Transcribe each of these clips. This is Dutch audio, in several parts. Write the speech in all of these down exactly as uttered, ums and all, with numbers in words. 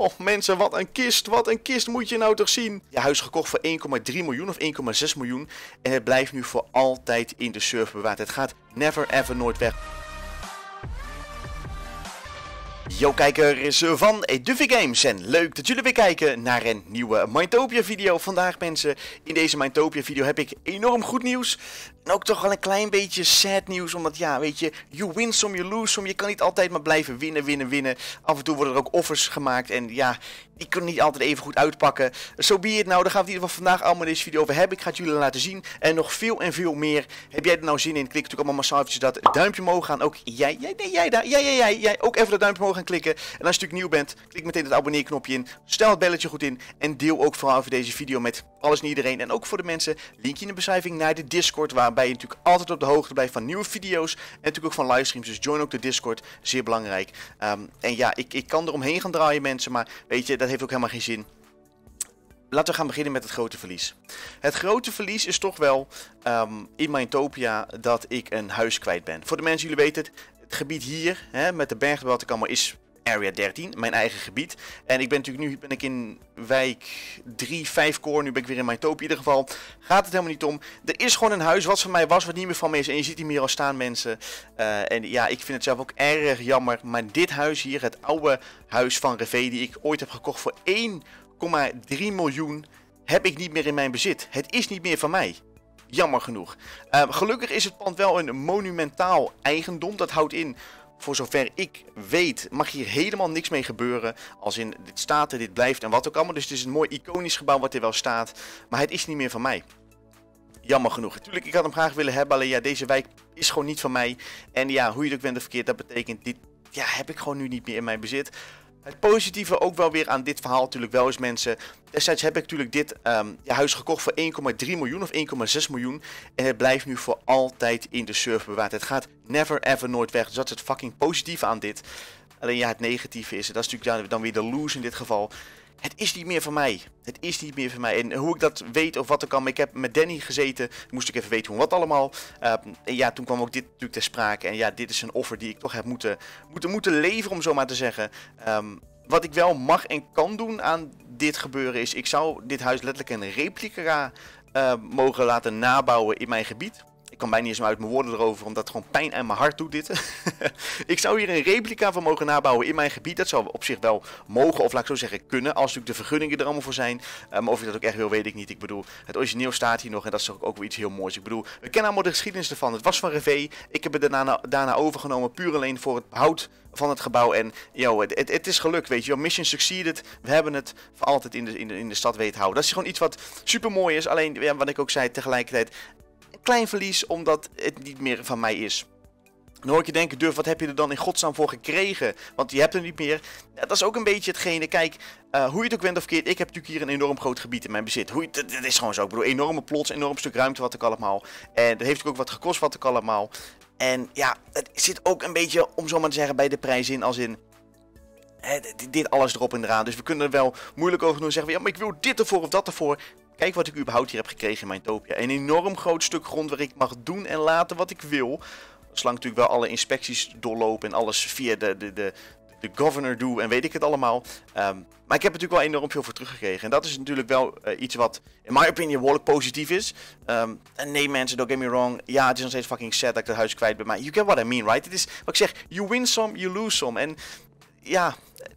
Oh mensen, wat een kist, wat een kist moet je nou toch zien. Je huis gekocht voor één komma drie miljoen of één komma zes miljoen. En het blijft nu voor altijd in de server bewaard. Het gaat never ever nooit weg. Yo kijkers van Duffy Games en leuk dat jullie weer kijken naar een nieuwe Mindtopia video. Vandaag mensen, in deze Mindtopia video heb ik enorm goed nieuws. En ook toch wel een klein beetje sad nieuws, omdat ja, weet je, you win some, you lose some. Je kan niet altijd maar blijven winnen, winnen, winnen. Af en toe worden er ook offers gemaakt en ja, die kunnen niet altijd even goed uitpakken. Zo be it nou, daar gaan we het in ieder geval vandaag allemaal in deze video over hebben. Ik ga het jullie laten zien en nog veel en veel meer. Heb jij er nou zin in? Klik natuurlijk allemaal massaal eventjes dat duimpje omhoog gaan. Ook jij, jij, nee, jij daar, jij, jij, jij, jij, ook even dat duimpje omhoog gaan klikken. En als je natuurlijk nieuw bent, klik meteen het abonneerknopje in. Stel het belletje goed in en deel ook vooral over deze video met alles en iedereen. En ook voor de mensen, linkje in de beschrijving naar de Discord, waarbij je natuurlijk altijd op de hoogte blijft van nieuwe video's. En natuurlijk ook van livestreams, dus join ook de Discord, zeer belangrijk. Um, en ja, ik, ik kan er omheen gaan draaien mensen, maar weet je, dat heeft ook helemaal geen zin. Laten we gaan beginnen met het grote verlies. Het grote verlies is toch wel um, in Mindtopia dat ik een huis kwijt ben. Voor de mensen, jullie weten het, het gebied hier, hè, met de bergen wat ik allemaal is Area dertien, mijn eigen gebied. En ik ben natuurlijk nu ben ik in wijk drie, vijf core, nu ben ik weer in Mindtopia. In ieder geval gaat het helemaal niet om. Er is gewoon een huis wat van mij was, wat niet meer van me is. En je ziet hem hier al staan mensen. Uh, en ja, ik vind het zelf ook erg jammer. Maar dit huis hier, het oude huis van Revee, die ik ooit heb gekocht voor één komma drie miljoen, heb ik niet meer in mijn bezit. Het is niet meer van mij. Jammer genoeg. Uh, gelukkig is het pand wel een monumentaal eigendom. Dat houdt in, voor zover ik weet, mag hier helemaal niks mee gebeuren. Als in, dit staat er, dit blijft en wat ook allemaal. Dus het is een mooi iconisch gebouw wat er wel staat. Maar het is niet meer van mij. Jammer genoeg. Natuurlijk, ik had hem graag willen hebben. Alleen ja, deze wijk is gewoon niet van mij. En ja, hoe je het ook bent of verkeerd, dat betekent, dit ja, heb ik gewoon nu niet meer in mijn bezit. Het positieve ook wel weer aan dit verhaal natuurlijk wel is mensen. Destijds heb ik natuurlijk dit um, ja, huis gekocht voor één komma drie miljoen of één komma zes miljoen. En het blijft nu voor altijd in de server bewaard. Het gaat never ever nooit weg. Dus dat is het fucking positieve aan dit. Alleen ja, het negatieve is, dat is natuurlijk dan weer de lose in dit geval. Het is niet meer van mij. Het is niet meer van mij. En hoe ik dat weet of wat er kan. Ik heb met Danny gezeten. Moest ik even weten hoe wat allemaal. Uh, en ja, toen kwam ook dit natuurlijk ter sprake. En ja, dit is een offer die ik toch heb moeten, moeten, moeten leveren, om zo maar te zeggen. Um, wat ik wel mag en kan doen aan dit gebeuren is, ik zou dit huis letterlijk een replica uh, mogen laten nabouwen in mijn gebied. Ik kan bijna niet eens uit mijn woorden erover, omdat het gewoon pijn aan mijn hart doet dit. Ik zou hier een replica van mogen nabouwen in mijn gebied. Dat zou op zich wel mogen, of laat ik zo zeggen kunnen, als natuurlijk de vergunningen er allemaal voor zijn. Uh, maar of ik dat ook echt wil, weet ik niet. Ik bedoel, het origineel staat hier nog en dat is ook wel iets heel moois. Ik bedoel, we kennen allemaal de geschiedenis ervan. Het was van Revee. Ik heb het daarna, daarna overgenomen, puur alleen voor het behoud van het gebouw. En yo, het, het, het is gelukt, weet je. Mission succeeded. We hebben het voor altijd in de, in de, in de stad weten houden. Dat is gewoon iets wat super mooi is. Alleen, ja, wat ik ook zei, tegelijkertijd klein verlies, omdat het niet meer van mij is. Dan hoor ik je denken, Duff, wat heb je er dan in godsnaam voor gekregen? Want je hebt er niet meer. Ja, dat is ook een beetje hetgene. Kijk, uh, hoe je het ook bent of keert, ik heb natuurlijk hier een enorm groot gebied in mijn bezit. Hoe je, dat, dat is gewoon zo. Ik bedoel, enorme plots, enorm stuk ruimte wat ik allemaal. En dat heeft ook wat gekost wat ik allemaal. En ja, het zit ook een beetje, om zo maar te zeggen, bij de prijs in, als in He, dit alles erop en eraan. Dus we kunnen er wel moeilijk over doen. Zeggen we, ja, maar ik wil dit ervoor of dat ervoor. Kijk wat ik überhaupt hier heb gekregen in Mindtopia. Een enorm groot stuk grond waar ik mag doen en laten wat ik wil. Zolang natuurlijk wel alle inspecties doorlopen en alles via de, de, de, de governor doe en weet ik het allemaal. Um, maar ik heb natuurlijk wel enorm veel voor teruggekregen. En dat is natuurlijk wel uh, iets wat, in my opinion, behoorlijk positief is. Um, en nee mensen, don't get me wrong. Ja, het is nog steeds fucking sad dat ik het huis kwijt ben. Maar you get what I mean, right? Het is wat ik zeg, you win some, you lose some. En ja,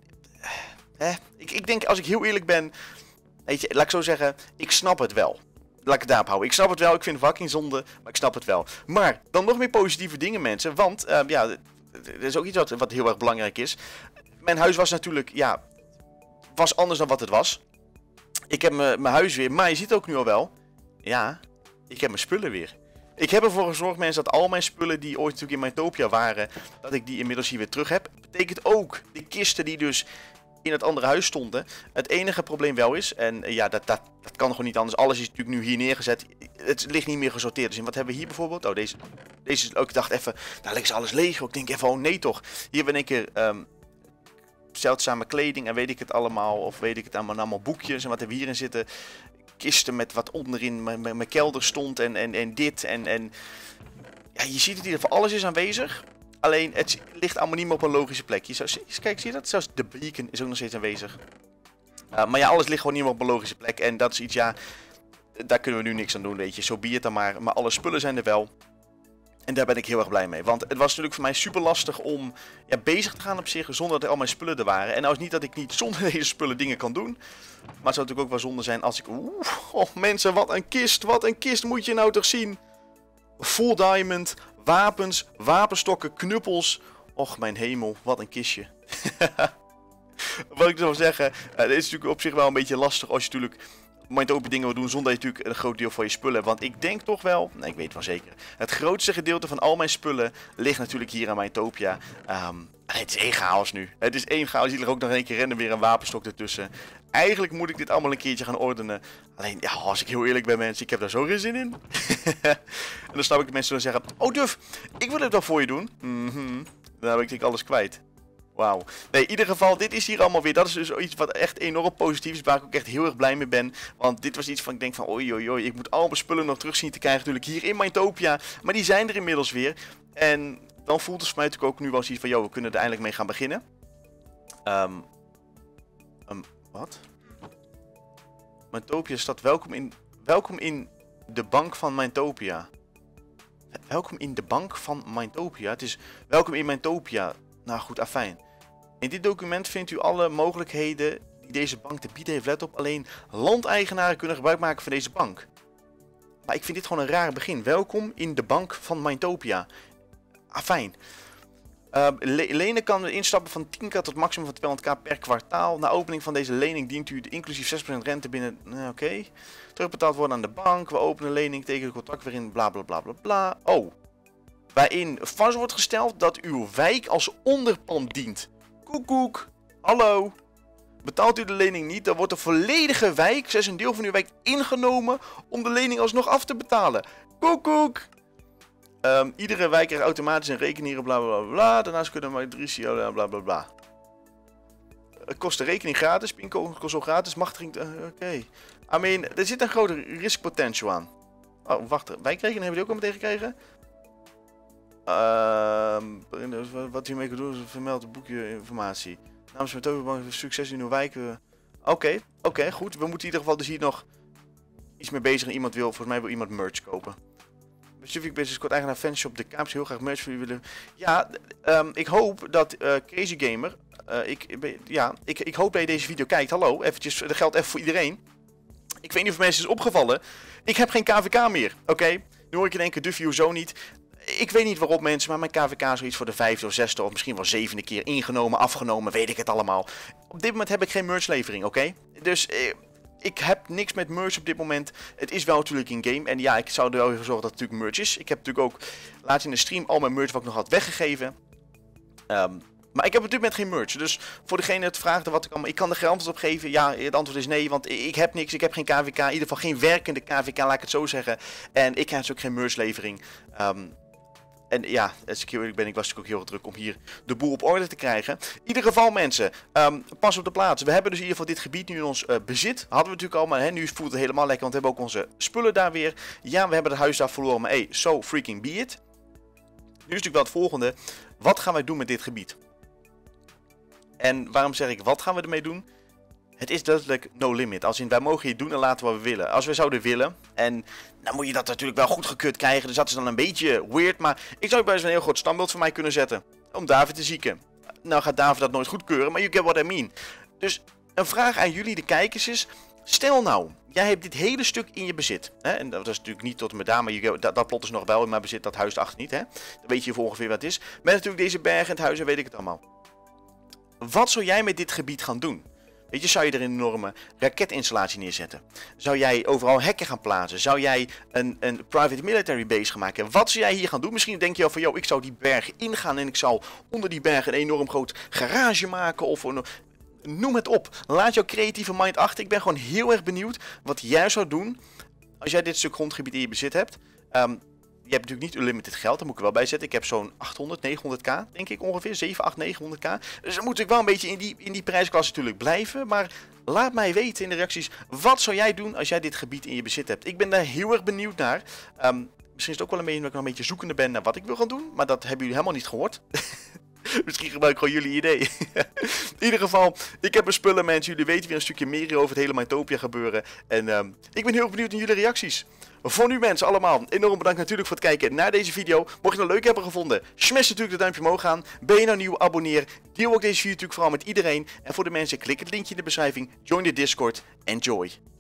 hè, ik, ik denk, als ik heel eerlijk ben, weet je, laat ik zo zeggen, ik snap het wel. Laat ik het daarop houden. Ik snap het wel, ik vind het fucking zonde, maar ik snap het wel. Maar, dan nog meer positieve dingen mensen, want, uh, ja, er is ook iets wat, wat heel erg belangrijk is. Mijn huis was natuurlijk, ja, was anders dan wat het was. Ik heb mijn huis weer, maar je ziet ook nu al wel, ja, ik heb mijn spullen weer. Ik heb ervoor gezorgd mensen dat al mijn spullen die ooit natuurlijk in Mindtopia waren, dat ik die inmiddels hier weer terug heb. Dat betekent ook de kisten die dus in het andere huis stonden. Het enige probleem wel is, en ja, dat, dat, dat kan gewoon niet anders. Alles is natuurlijk nu hier neergezet. Het ligt niet meer gesorteerd. Dus in wat hebben we hier bijvoorbeeld? Oh, deze. Deze ook. Ik dacht even, daar ligt alles leeg. Ik denk even, oh nee toch. Hier ben ik er um, zeldzame kleding en weet ik het allemaal. Of weet ik het allemaal, allemaal boekjes en wat hebben we hierin zitten. Kisten met wat onderin mijn kelder stond en, en, en dit en, en ja, je ziet het hier, voor alles is aanwezig. Alleen, het ligt allemaal niet meer op een logische plek. Je zou, kijk, zie je dat? Zelfs de beacon is ook nog steeds aanwezig. Uh, maar ja, alles ligt gewoon niet meer op een logische plek. En dat is iets, ja, daar kunnen we nu niks aan doen, weet je. Zo be het dan maar. Maar alle spullen zijn er wel. En daar ben ik heel erg blij mee. Want het was natuurlijk voor mij super lastig om ja, bezig te gaan op zich zonder dat er al mijn spullen er waren. En nou is niet dat ik niet zonder deze spullen dingen kan doen. Maar het zou natuurlijk ook wel zonde zijn als ik... Oeh, oh mensen, wat een kist. Wat een kist moet je nou toch zien. Full diamond, wapens, wapenstokken, knuppels. Och, mijn hemel, wat een kistje. Wat ik zou zeggen, het is natuurlijk op zich wel een beetje lastig als je natuurlijk... Mindtopia dingen wil doen zonder dat je natuurlijk een groot deel van je spullen hebt. Want ik denk toch wel, nee ik weet wel zeker, het grootste gedeelte van al mijn spullen ligt natuurlijk hier aan Mindtopia. Um, het is één chaos nu. Het is één chaos. Hier ligt ook nog een keer rennen weer een wapenstok ertussen. Eigenlijk moet ik dit allemaal een keertje gaan ordenen. Alleen, ja, als ik heel eerlijk ben mensen, ik heb daar zo geen zin in. En dan snap ik dat mensen dan zeggen, oh Duff, ik wil het wel voor je doen. Mm-hmm. Dan heb ik denk alles kwijt. Wauw. Nee, in ieder geval, dit is hier allemaal weer. Dat is dus iets wat echt enorm positief is, waar ik ook echt heel erg blij mee ben. Want dit was iets van, ik denk van, oei oei oei, ik moet al mijn spullen nog terug zien te krijgen natuurlijk hier in Mindtopia. Maar die zijn er inmiddels weer. En dan voelt het voor mij natuurlijk ook nu wel zoiets van, joh, we kunnen er eindelijk mee gaan beginnen. Um, um, wat? Mindtopia staat welkom in, welkom in de bank van Mindtopia. Welkom in de bank van Mindtopia. Het is welkom in Mindtopia. Nou goed, afijn. In dit document vindt u alle mogelijkheden die deze bank te bieden heeft. Let op, alleen landeigenaren kunnen gebruik maken van deze bank. Maar ik vind dit gewoon een raar begin. Welkom in de bank van Mindtopia. Afijn. Uh, le lenen kan instappen van tien k tot maximum van tweehonderd k per kwartaal. Na opening van deze lening dient u de inclusief zes procent rente binnen... Uh, Oké. Okay. Terugbetaald worden aan de bank. We openen lening tegen het contract weer in bla bla bla bla bla. Oh. Waarin vast wordt gesteld dat uw wijk als onderpand dient. Koekoek. Hallo. Betaalt u de lening niet, dan wordt de volledige wijk, zes een deel van uw wijk, ingenomen om de lening alsnog af te betalen. Koekoek. Um, iedere wijk krijgt automatisch een rekening, bla bla bla bla. Daarnaast kunnen we drie bla bla bla bla. Het kost de rekening gratis, Pinko kost ook gratis, machtiging... Uh, Oké. Okay. I mean, er zit een grote risk potential aan. Oh, wacht, wijkrekening hebben we die ook al meteen gekregen? Uh, wat hiermee kan doen is vermeld het boekje informatie. Namens Mindtopia succes in uw wijk. Uh... Oké, okay, oké, okay, goed. We moeten in ieder geval dus hier nog iets mee bezig. En iemand wil, volgens mij wil iemand merch kopen. Pacific Business Code eigenaar fanshop de Kaaps heel graag merch voor u willen. Ja, um, ik hoop dat uh, Crazy Gamer. Uh, ik, ja, ik, ik hoop dat je deze video kijkt. Hallo, eventjes, dat geldt even voor iedereen. Ik weet niet of mensen is opgevallen. Ik heb geen K V K meer, oké? Okay? Nu hoor ik in één keer Duffy, hoezo niet? Ik weet niet waarom mensen, maar mijn K V K is zoiets voor de vijfde of zesde of misschien wel zevende keer ingenomen, afgenomen, weet ik het allemaal. Op dit moment heb ik geen merchlevering, oké? Okay? Dus eh, ik heb niks met merch op dit moment. Het is wel natuurlijk in game en ja, ik zou er wel voor zorgen dat het natuurlijk merch is. Ik heb natuurlijk ook laatst in de stream al mijn merch wat ik nog had weggegeven. Um, maar ik heb op dit moment geen merch. Dus voor degene het vraagt wat ik allemaal... Ik kan er geen antwoord op geven. Ja, het antwoord is nee, want ik heb niks. Ik heb geen K V K. In ieder geval geen werkende K V K, laat ik het zo zeggen. En ik heb dus ook geen merchlevering. Um, En ja, als ik heel eerlijk ben, ik was natuurlijk ook heel druk om hier de boel op orde te krijgen. In ieder geval mensen, um, pas op de plaats. We hebben dus in ieder geval dit gebied nu in ons uh, bezit. Hadden we natuurlijk al, maar hè, nu voelt het helemaal lekker, want we hebben ook onze spullen daar weer. Ja, we hebben het huis daar verloren, maar hey, so freaking be it. Nu is natuurlijk wel het volgende. Wat gaan wij doen met dit gebied? En waarom zeg ik, wat gaan we ermee doen? Het is duidelijk no limit. Als in, wij mogen hier doen en laten wat we willen. Als we zouden willen. En dan moet je dat natuurlijk wel goed gekut krijgen. Dus dat is dan een beetje weird. Maar ik zou bij eens een heel groot standbeeld van mij kunnen zetten. Om David te zieken. Nou gaat David dat nooit goedkeuren. Maar you get what I mean. Dus een vraag aan jullie, de kijkers, is. Stel nou, jij hebt dit hele stuk in je bezit. Hè? En dat is natuurlijk niet tot en met daar. Maar you, dat, dat plot is nog wel in mijn bezit. Dat huis erachter niet. Hè? Dan weet je voor ongeveer wat het is. Met natuurlijk deze bergen en het huis en weet ik het allemaal. Wat zou jij met dit gebied gaan doen? Weet je, zou je er een enorme raketinstallatie neerzetten? Zou jij overal hekken gaan plaatsen? Zou jij een, een private military base gaan maken? Wat zou jij hier gaan doen? Misschien denk je al van, joh, ik zou die berg ingaan en ik zou onder die berg een enorm groot garage maken of een, noem het op. Laat jouw creatieve mind achter. Ik ben gewoon heel erg benieuwd wat jij zou doen als jij dit stuk grondgebied in je bezit hebt. Um, Je hebt natuurlijk niet unlimited geld, daar moet ik er wel bij zetten. Ik heb zo'n achthonderd, negenhonderd k, denk ik ongeveer. zeven, acht, negenhonderd k. Dus dan moet ik wel een beetje in die, in die prijsklasse natuurlijk blijven. Maar laat mij weten in de reacties, wat zou jij doen als jij dit gebied in je bezit hebt? Ik ben daar heel erg benieuwd naar. Um, Misschien is het ook wel een beetje dat ik nog een beetje zoekende ben naar wat ik wil gaan doen. Maar dat hebben jullie helemaal niet gehoord. Misschien gebruik ik gewoon jullie idee. In ieder geval, ik heb mijn spullen, mensen. Jullie weten weer een stukje meer over het hele Mytopia gebeuren. En uh, ik ben heel erg benieuwd naar jullie reacties. Voor nu mensen allemaal, enorm bedankt natuurlijk voor het kijken naar deze video. Mocht je het nou leuk hebben gevonden, smash natuurlijk de duimpje omhoog aan. Ben je nou nieuw, abonneer. Deel ook deze video natuurlijk vooral met iedereen. En voor de mensen, klik het linkje in de beschrijving. Join de Discord. Enjoy.